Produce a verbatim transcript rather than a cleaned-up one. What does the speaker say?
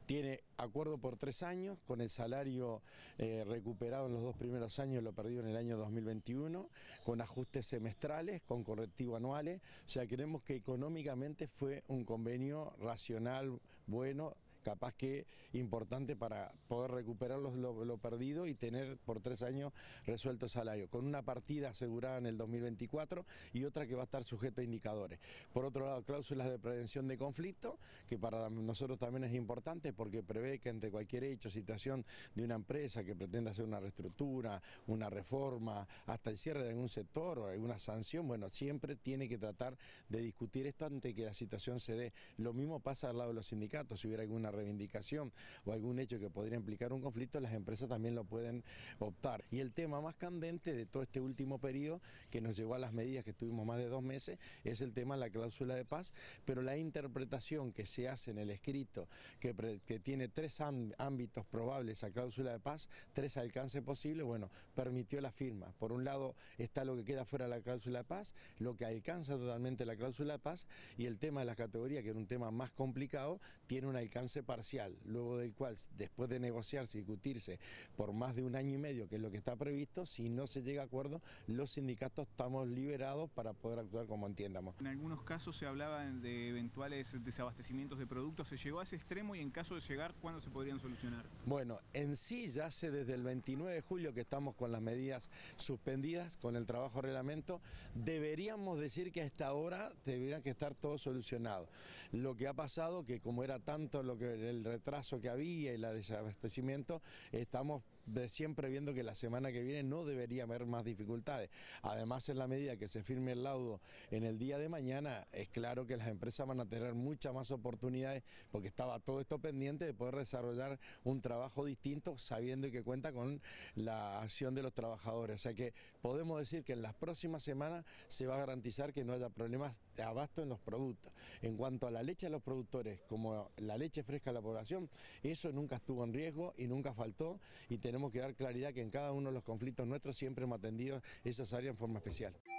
Tiene acuerdo por tres años, con el salario eh, recuperado en los dos primeros años, lo perdido en el año dos mil veintiuno, con ajustes semestrales, con correctivos anuales. O sea, creemos que económicamente fue un convenio racional, bueno, capaz que importante para poder recuperar lo, lo, lo perdido y tener por tres años resuelto el salario, con una partida asegurada en el dos mil veinticuatro y otra que va a estar sujeta a indicadores. Por otro lado, cláusulas de prevención de conflicto, que para nosotros también es importante porque prevé que ante cualquier hecho, situación de una empresa que pretenda hacer una reestructura, una reforma, hasta el cierre de algún sector o alguna sanción, bueno, siempre tiene que tratar de discutir esto antes que la situación se dé. Lo mismo pasa al lado de los sindicatos, si hubiera alguna reivindicación o algún hecho que podría implicar un conflicto, las empresas también lo pueden optar. Y el tema más candente de todo este último periodo, que nos llevó a las medidas que estuvimos más de dos meses, es el tema de la cláusula de paz, pero la interpretación que se hace en el escrito, que, que tiene tres ámbitos probables a cláusula de paz, tres alcances posibles, bueno, permitió la firma. Por un lado está lo que queda fuera de la cláusula de paz, lo que alcanza totalmente la cláusula de paz, y el tema de las categorías, que era un tema más complicado, tiene un alcance parcial, luego del cual, después de negociarse y discutirse por más de un año y medio, que es lo que está previsto, si no se llega a acuerdo, los sindicatos estamos liberados para poder actuar como entiendamos. En algunos casos se hablaba de eventuales desabastecimientos de productos. ¿Se llegó a ese extremo y en caso de llegar, cuándo se podrían solucionar? Bueno, en sí ya hace desde el veintinueve de julio que estamos con las medidas suspendidas, con el trabajo reglamento, deberíamos decir que hasta ahora debería que estar todo solucionado. Lo que ha pasado, que como era tanto lo que el retraso que había y el desabastecimiento, estamos siempre viendo que la semana que viene no debería haber más dificultades. Además, en la medida que se firme el laudo en el día de mañana, es claro que las empresas van a tener muchas más oportunidades, porque estaba todo esto pendiente de poder desarrollar un trabajo distinto, sabiendo que cuenta con la acción de los trabajadores. O sea que podemos decir que en las próximas semanas se va a garantizar que no haya problemas de abasto en los productos. En cuanto a la leche de los productores, como la leche fresca a la población, eso nunca estuvo en riesgo y nunca faltó, y tenemos que dar claridad que en cada uno de los conflictos nuestros siempre hemos atendido esas áreas en forma especial.